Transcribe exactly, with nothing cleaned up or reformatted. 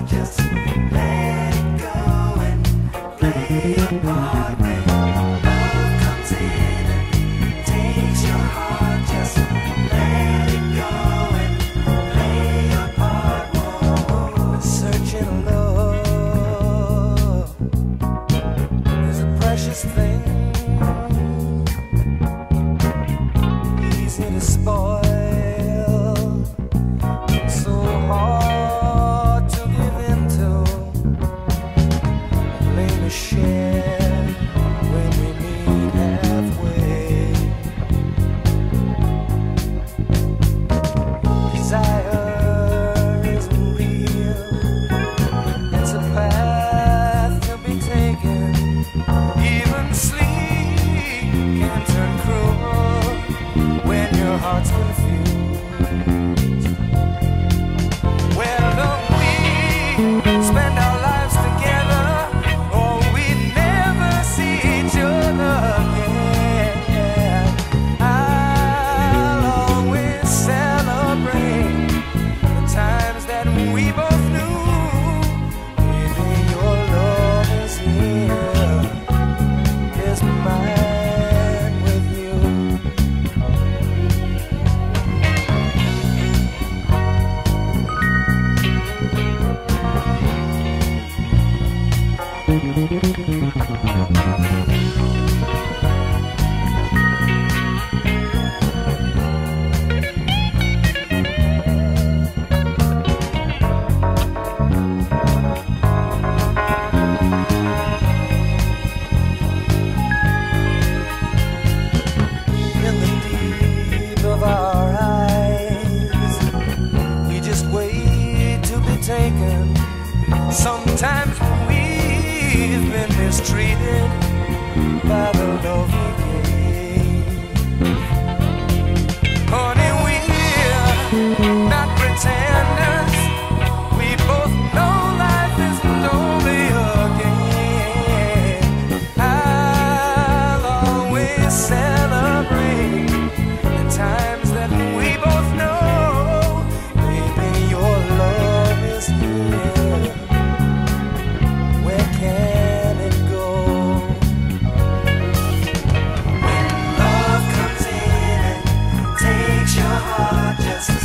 heart, just let it go and play your part. When love comes in and takes your heart, just let it go and play your part. Whoa, searching love is a precious thing, easy to spoil. Heart's confused. Well, don't we spend our lives together, or we never see each other again? I'll always celebrate the times that we both knew. Baby, your love is here, is mine. In the deep of our eyes, we just wait to be taken. Sometimes we've been mistreated by the love we gave. Honey, we're not pretenders. We both know life isn't only a game. I'll always celebrate the times that we both know. Baby, your love is here. Where can it go? When love comes in and takes your heart, just